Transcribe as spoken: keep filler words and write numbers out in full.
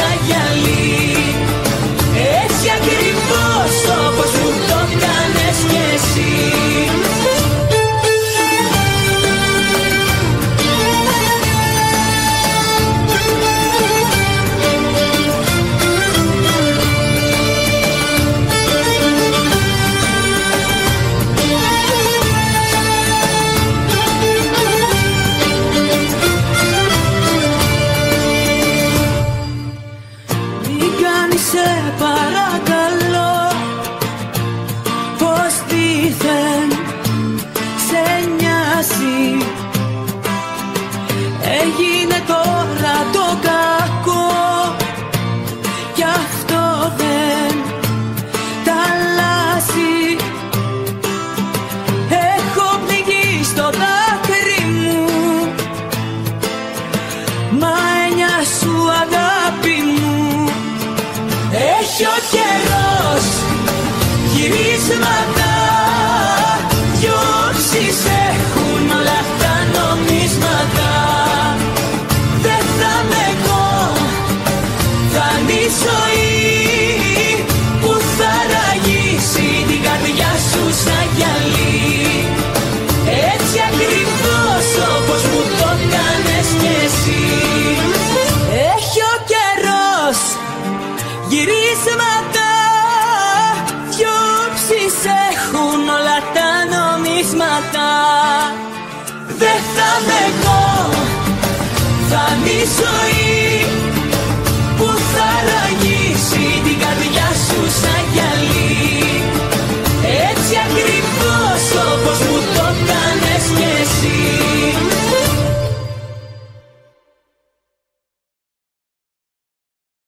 σαν γυαλί. Έτσι ακριβώς όπως μου το κάνες κι εσύ. Σε παρακαλώ, πως δήθεν σε νοιάζει. Έγινε τώρα το κακό, κι αυτό δεν τ' αλλάζει. Έχω πνιγεί στο δάκρυ μου, μα έννοια σου αγάπη μου. Έχει ο καιρός γυρίσματα, δυο όψεις έχουν όλα τα νομίσματα. Δεν θα με εγώ, θα είναι η ζωή που θα ραγίσει την καρδιά σου σαν γυαλί. Έτσι ακριβώς όπως μου το κάνες κι εσύ. Έχει ο καιρός γυρίσματα, δυο όψεις έχουν όλα τα νομίσματα. Δεν θα με εγώ, θα είναι η ζωή